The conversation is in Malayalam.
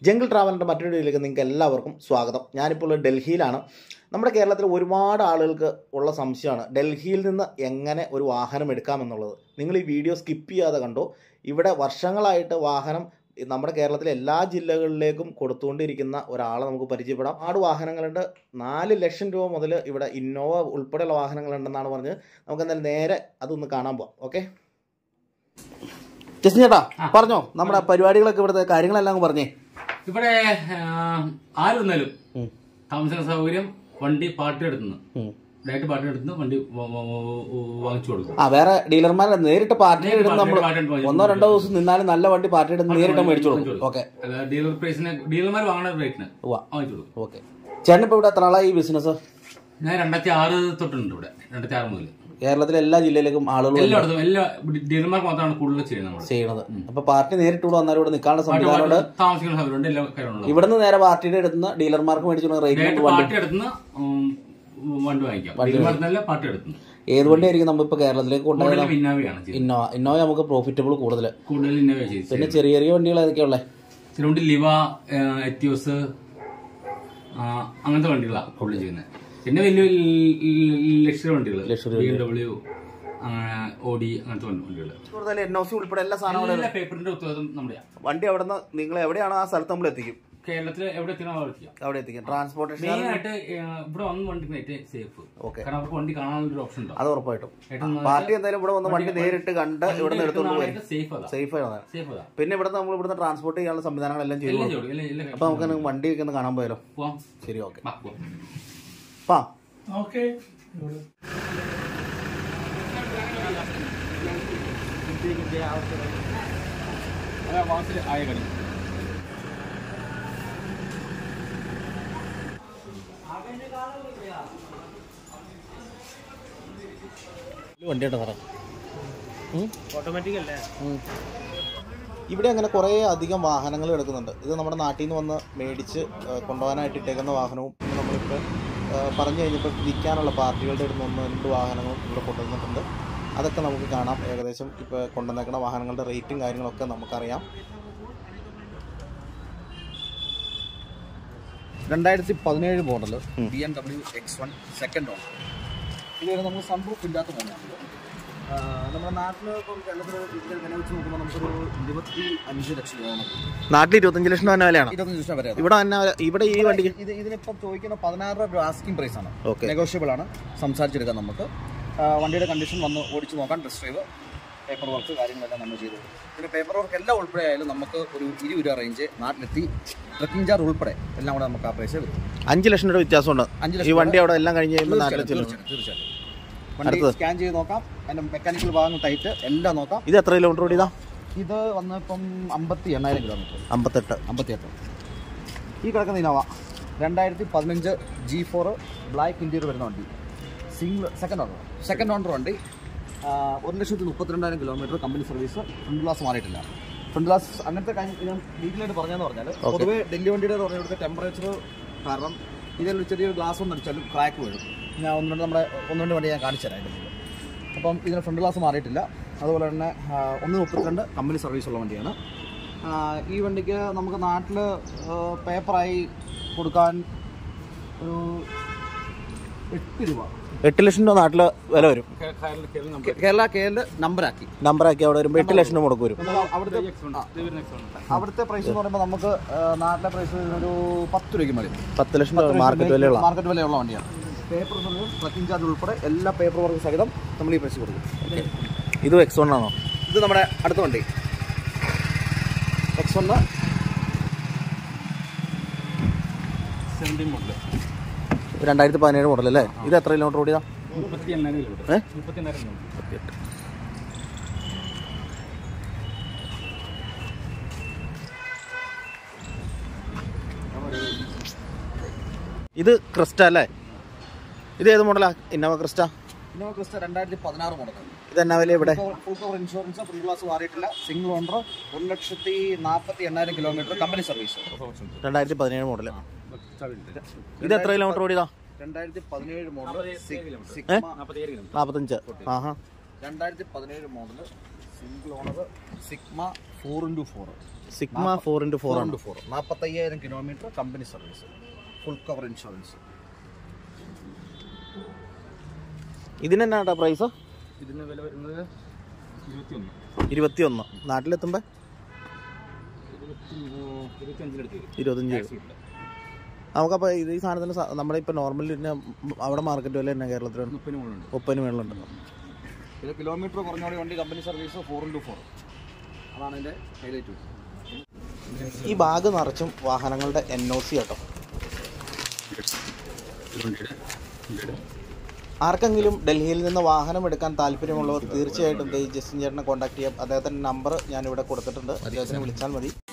ജംഗിൾ ട്രാവലിൻ്റെ മറ്റൊരു വീഡിയോയിലേക്ക് നിങ്ങൾക്ക് എല്ലാവർക്കും സ്വാഗതം. ഞാനിപ്പോൾ ഡൽഹിയിലാണ്. നമ്മുടെ കേരളത്തിൽ ഒരുപാട് ആളുകൾക്ക് ഉള്ള സംശയമാണ് ഡൽഹിയിൽ നിന്ന് എങ്ങനെ ഒരു വാഹനം എടുക്കാമെന്നുള്ളത്. നിങ്ങൾ ഈ വീഡിയോ സ്കിപ്പ് ചെയ്യാതെ കണ്ടോ. ഇവിടെ വർഷങ്ങളായിട്ട് വാഹനം നമ്മുടെ കേരളത്തിലെ എല്ലാ ജില്ലകളിലേക്കും കൊടുത്തുകൊണ്ടിരിക്കുന്ന ഒരാളെ നമുക്ക് പരിചയപ്പെടാം. ഒരുപാട് വാഹനങ്ങളുണ്ട്. 4 ലക്ഷം രൂപ മുതൽ ഇവിടെ ഇന്നോവ ഉൾപ്പെടെയുള്ള വാഹനങ്ങളുണ്ടെന്നാണ് പറഞ്ഞ് നമുക്ക് എന്തായാലും നേരെ അതൊന്ന് കാണാൻ പോവാം. ഓക്കെ ജസ്റ്റിൻ ചേട്ടാ പറഞ്ഞോ, നമ്മുടെ പരിപാടികളൊക്കെ ഇവിടുത്തെ കാര്യങ്ങളെല്ലാം പറഞ്ഞേ. ഇവിടെ ആര് വന്നാലും താമസ സൗകര്യം, വണ്ടി പാർട്ടി എടുത്തുന്നു, ഡയറക്റ്റ് പാർട്ടി എടുത്തുന്നു വണ്ടി വാങ്ങിച്ചു കൊടുക്കും. വേറെ ഡീലർമാരെ നേരിട്ട് പാർട്ടി എടുത്ത് നമ്മൾ 1-2 ദിവസം നിന്നാലും നല്ല വണ്ടി പാർട്ടി എടുത്ത് നേരിട്ട് മേടിച്ചു കൊടുക്കും. ഓക്കെ, ഡീലർ പ്രൈസിന് ഡീലർമാർ വാങ്ങുന്ന റേറ്റിന് വാങ്ങിച്ചു കൊടുക്കും. ഓക്കെ, ചേട്ടൻ ഇപ്പൊ ഇവിടെ എത്ര ആളായി ഈ ബിസിനസ്? ഞാൻ 2006 തൊട്ടുണ്ട് ഇവിടെ. 2006 മുതൽ കേരളത്തിലെ എല്ലാ ജില്ലയിലേക്കും ആളുകൾ എല്ലായിടത്തും എല്ലാ ഡീലർമാർക്ക് മാത്രമാണ് കൂടുതൽ ചെയ്യുന്നത്. അപ്പൊ പാർട്ടി നേരിട്ട് ഇവിടെ വന്നാലും ഇവിടെ നിൽക്കാനുള്ള സംവിധാനമുണ്ട്, താമസിക്കുന്ന സൗകര്യമുണ്ട്, എല്ലാ കാര്യങ്ങളും. ഇവിടുന്ന് നേരെ പാർട്ടിയുടെ എടുത്തുന്ന ഡീലർമാർക്ക് മേടിച്ചു പാർട്ടി എടുത്തുന്ന വണ്ടി വാങ്ങിക്കാം. പാർട്ടി എടുത്തുന്നു. ഏത് വണ്ടിയായിരിക്കും നമ്മളിപ്പോ കേരളത്തിലേക്ക് കൊണ്ടുപോയത്? ഇന്നോവ നമുക്ക് പ്രോഫിറ്റബിൾ കൂടുതൽ. ഇന്നോവ ചെയ്തു. പിന്നെ ചെറിയ ചെറിയ വണ്ടികൾ ഏതൊക്കെയുള്ള? ചിലവണ്ടി ലിവ, എറ്റിയോസ്, അങ്ങനത്തെ വണ്ടികളാണ് കൂടുതൽ ചെയ്യുന്നത്. പിന്നെ വലിയ ലക്ഷറി വണ്ടികൾ, BMW, ഓഡി, അങ്ങനത്തെ വണ്ടികൾ. കൂടുതൽ NOC ഉൾപ്പെടെ എല്ലാ സാധനങ്ങളും പേപ്പറിന്റെ ഉത്തരവാദിത്വം നമ്മുടെ. വണ്ടി അവിടെ നിന്ന് നിങ്ങൾ എവിടെയാണോ ആ സ്ഥലത്ത് നമ്മൾ എത്തിക്കും. കേരളത്തിൽ എവിടെ എത്തിക്കണം അവിടെ എത്തിക്കാം. ട്രാൻസ്പോർട്ടേഷൻ മെയിനായിട്ട് ഇവിടെ വന്ന് വണ്ടി ഏറ്റവും സേഫ്. കാരണം അവർക്ക് വണ്ടി കാണാനൊരു ഓപ്ഷൻ ഉണ്ട്. അത് ഉറപ്പായിട്ടും. പാർട്ടി എന്തായാലും ഇവിടെ വന്ന് വണ്ടി നേരിട്ട് കണ്ട് ഇവിടെ നിന്ന് എടുത്തോണ്ട് പോയി സേഫ് ആണ്. പിന്നെ ഇവിടെ നമ്മൾ ഇവിടുന്ന് ട്രാൻസ്പോർട്ട് ചെയ്യാനുള്ള സംവിധാനങ്ങളെല്ലാം ചെയ്തു. അപ്പൊ നമുക്ക് വണ്ടിയൊക്കെ ഒന്ന് കാണാൻ പോയാലോ? ശരി, ഓക്കെ. ഓക്കെ, ആയ കണി വണ്ടിയുണ്ടോ സാറേ? ഓട്ടോമാറ്റിക് അല്ലേ? ഇവിടെ അങ്ങനെ കുറേ അധികം വാഹനങ്ങൾ എടുക്കുന്നുണ്ട്. ഇത് നമ്മുടെ നാട്ടിൽ നിന്ന് വന്ന് മേടിച്ച് കൊണ്ടുപോകാനായിട്ട് ഇട്ടേക്കുന്ന വാഹനവും പിന്നെ നമ്മളിപ്പോൾ പറഞ്ഞു കഴിഞ്ഞപ്പോൾ വിൽക്കാനുള്ള പാർട്ടികളുടെ അടുത്ത് 1-2 വാഹനങ്ങളും ഇവിടെ കൊണ്ടുവന്നിട്ടുണ്ട്. അതൊക്കെ നമുക്ക് കാണാം. ഏകദേശം ഇപ്പോൾ കൊണ്ടുവന്നേക്കുന്ന വാഹനങ്ങളുടെ റേറ്റും കാര്യങ്ങളൊക്കെ നമുക്കറിയാം. 2017 model BMW X1 second owner. ഇത് നമുക്ക് സൺറൂഫ് ഇല്ലാത്ത മോഡലാണ്. നമ്മുടെ നാട്ടിൽ ഇപ്പം കേരളത്തിൽ വില വെച്ച് നോക്കുമ്പോൾ നമുക്കൊരു 25 ലക്ഷം രൂപ. നാട്ടിൽ 25 ലക്ഷം തന്നെ വിലയാണ്. 25 ലക്ഷം വരെ. ഇവിടെ ഈ വണ്ടിക്ക് ഇതിനിപ്പം ചോദിക്കുന്ന 16 രൂപ ആസ്കിംഗ് പ്രൈസ് ആണ്. നെഗോഷ്യബിൾ ആണ്, സംസാരിച്ചെടുക്കാം നമുക്ക്. വണ്ടിയുടെ കണ്ടീഷൻ വന്ന് ഓടിച്ച് നോക്കാം, ടെസ്റ്റ് ഡ്രൈവ്, പേപ്പർ വർക്ക് കാര്യങ്ങളെല്ലാം നമ്മൾ ചെയ്തു. പിന്നെ പേപ്പർ വർക്ക് എല്ലാം ഉൾപ്പെടെ ആയാലും നമുക്ക് ഒരു 20 രൂപ റേഞ്ച് നാട്ടിലെത്തി ട്രക്കിംഗ് ചാർജ് ഉൾപ്പെടെ എല്ലാം കൂടെ നമുക്ക് ആ പ്രൈസ് വരും. 5 ലക്ഷം രൂപ വ്യത്യാസമുണ്ട്. ഈ വണ്ടി അവിടെ എല്ലാം കഴിഞ്ഞ് കഴിയുമ്പോൾ തീർച്ചയായിട്ടും വണ്ടി സ്കാൻ ചെയ്ത് നോക്കാം. അതിന്റെ മെക്കാനിക്കൽ ഭാഗങ്ങൾ ടൈറ്റ് എല്ലാം നോക്കാം. ഇത് എത്ര കിലോമീറ്റർ ഓടിയതാ? ഇത് വന്നിപ്പം 58,000 കിലോമീറ്റർ. 58. ഈ കിടക്കുന്ന ഇന്നോവ 2015 G4 ബ്ലാക്ക് ഇന്റീരിയർ വരുന്ന വണ്ടി. സെക്കൻഡ് ഓണർ വണ്ടി. 1,32,000 kilometre company service. Front glass മാറിയിട്ടില്ല. ഫ്രണ്ട് ഗ്ലാസ് അങ്ങനത്തെ കാര്യം ഞാൻ ഡീറ്റെയിലായിട്ട് പറഞ്ഞതെന്ന് പറഞ്ഞാൽ പൊതുവേ ഡൽഹി വണ്ടിയുടെ പറഞ്ഞ ടെമ്പറേച്ചർ കാരണം ഇതിൽ ചെറിയൊരു ഗ്ലാസ് ഒന്ന് അടിച്ചാലും ക്രാക്ക് വീഴും. ഞാൻ 1-2 വണ്ടി ഞാൻ കാണിച്ചു തരാം. അപ്പം ഇതിന് ഫ്രണ്ട് ഗ്ലാസ് മാറിയിട്ടില്ല. അതുപോലെ തന്നെ 1,32 കമ്പനി സർവീസുള്ള വണ്ടിയാണ്. ഈ വണ്ടിക്ക് നമുക്ക് നാട്ടിൽ പേപ്പറായി കൊടുക്കാൻ ഒരു 8 രൂപ. 8 ലക്ഷം രൂപ നാട്ടില് വില വരും. കേരള നമ്പറാക്കി അവിടെ വരുമ്പോൾ 8 ലക്ഷം രൂപ മുടക്ക് വരും. അവിടുത്തെ പ്രൈസ് എന്ന് പറയുമ്പോൾ നമുക്ക് നാട്ടിലെ പ്രൈസ് ഒരു 10 രൂപയ്ക്ക് മതി. 10 ലക്ഷം രൂപ മാർക്കറ്റ് വിലയുള്ള വണ്ടിയാണ്. പേപ്പർ ട്രക്കിംഗ് ചാർജ് ഉൾപ്പെടെ എല്ലാ പേപ്പർ വർക്ക് സഹിതം നമ്മൾ ഈ പ്രൈസ് കൊടുക്കും. ഇത് X1 ആണോ? ഇത് നമ്മുടെ അടുത്ത വണ്ടി X1 17 മോഡൽ, 2017 മോഡൽ അല്ലേ? ഇത് എത്ര കിലോമീറ്റർ ഓടിയതാ? 38,000 കിലോമീറ്റർ. 38,000. ഇത് ക്രിസ്റ്റ അല്ലേ? ഇത് ഏത് മോഡലാ? Innova Crysta 2016 model. ഇത് എന്നാ വില? ഇവിടെ full cover insurance, front glass മാറിയിട്ടില്ല, single owner, 1,48,000 kilometre company service. 2017 model. ഇത് എത്ര കിലോമീറ്റർ ഓടിയതാ? 2017 model 45. 2017 model single owner Sigma 4x4. Sigma 4x4 ആണ്. 45,000 kilometre company service, full cover insurance. ഇതിനെന്നാ പ്രൈസ്? ഇതിന് വില വരുന്നത് 21. നാട്ടിലെത്തുമ്പോൾ 25. നമുക്കപ്പോൾ ഈ സാധനത്തിന് നമ്മളിപ്പോൾ നോർമലി പിന്നെ അവിടെ മാർക്കറ്റ് വില തന്നെ കേരളത്തിൽ 30 മേളിലുണ്ട്. ഇത് കിലോമീറ്റർ കുറഞ്ഞോടെ വണ്ടി കമ്പനി സർവീസ് 4x4. അതാണ് അതിൻ്റെ ഹൈലൈറ്റ്. ഈ ബാഗ് നിറച്ചും വാഹനങ്ങളുടെ NOC കേട്ടോ. ആർക്കെങ്കിലും ഡൽഹിയിൽ നിന്ന് വാഹനം എടുക്കാൻ താല്പര്യമുള്ളവർ തീർച്ചയായിട്ടും ജസ്റ്റിൻ ചേട്ടനെ കോൺടാക്ട് ചെയ്യാം. അദ്ദേഹത്തിൻ്റെ നമ്പർ ഞാനിവിടെ കൊടുത്തിട്ടുണ്ട്. അദ്ദേഹത്തിനെ വിളിച്ചാൽ മതി.